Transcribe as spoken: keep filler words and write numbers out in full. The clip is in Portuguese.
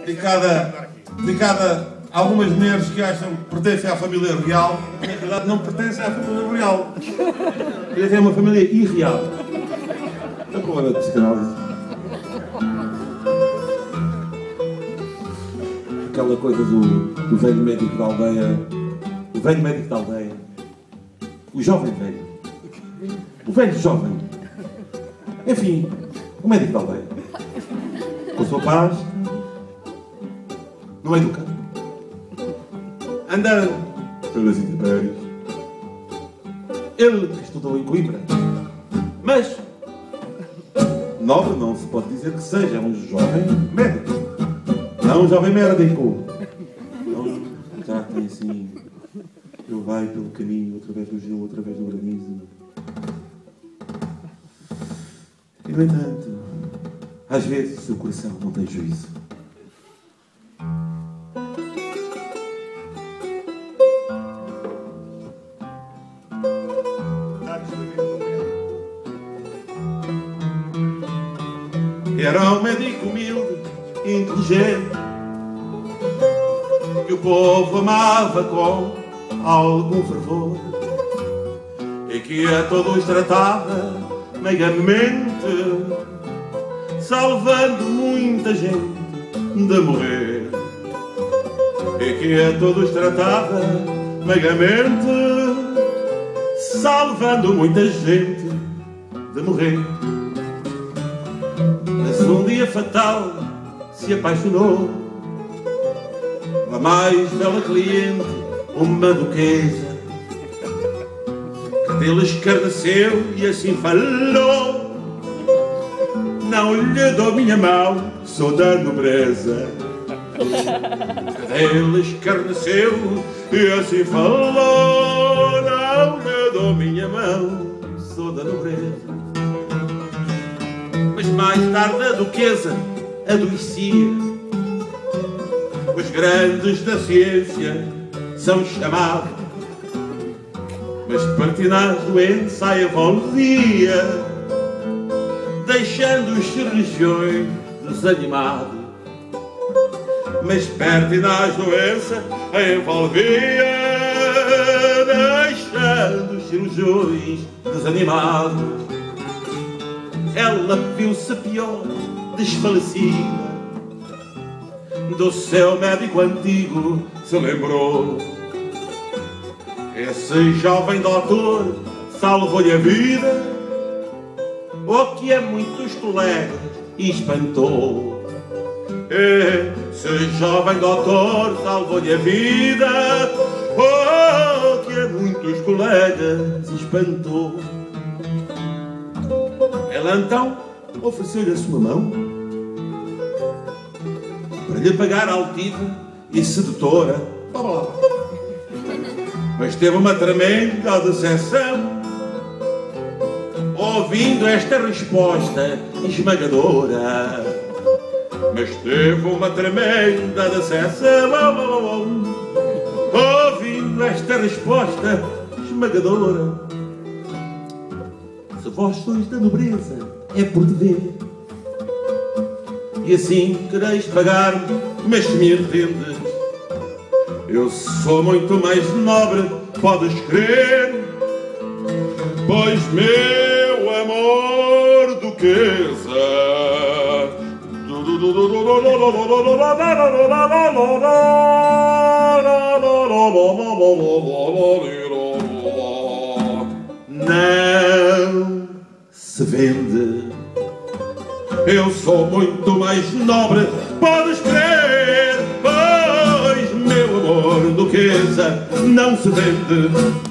dedicada, dedicada a algumas mulheres que acham que pertencem à família real, na verdade não pertencem à família real. Eles têm uma família irreal. É um problema de psicanálise. Aquela coisa do, do velho médico da aldeia, o velho médico da aldeia, o jovem velho, o velho jovem, enfim, o médico da aldeia, com a sua paz, no meio do campo, andando pelas intempéries. Ele que estudou em Coimbra, mas nobre não se pode dizer que seja um jovem médico. Não, um jovem médico. Não, já tem assim, ele vai pelo caminho, através do gelo, através do granizo. E, no entanto, às vezes o seu coração não tem juízo. Era um médico humilde, inteligente, que o povo amava com algum fervor e que a todos tratava meigamente, salvando muita gente de morrer. E que a todos tratava meigamente, salvando muita gente de morrer. Mas um dia fatal se apaixonou pela mais bela cliente, uma duquesa, que dele escarneceu e assim falou: não lhe dou minha mão, sou da nobreza. Que dele escarneceu e assim falou: não lhe dou minha mão, sou da nobreza. Mas mais tarde a duquesa adoecia. Os grandes da ciência são chamados, mas Pertinaz doente sai a volvia, deixando os cirurgiões desanimados. Mas Pertinaz doença a envolvia, deixando os cirurgiões desanimados. Ela viu-se pior, desfalecida, do seu médico antigo se lembrou. Esse jovem doutor salvou-lhe a vida, o que a muitos colegas espantou. Esse jovem doutor salvou-lhe a vida, o que a muitos colegas espantou. Ela então ofereceu-lhe a sua mão para lhe pagar altiva e sedutora. Mas teve uma tremenda decepção ouvindo esta resposta esmagadora. Mas teve uma tremenda decepção ouvindo esta resposta esmagadora. Se vós sois da nobreza, é por dever, e assim quereis pagar-me, mas se me entendes, eu sou muito mais nobre, podes crer, pois meu amor duquesa não se vende. Eu sou muito mais nobre, podes crer, pois meu amor duquesa não se vende.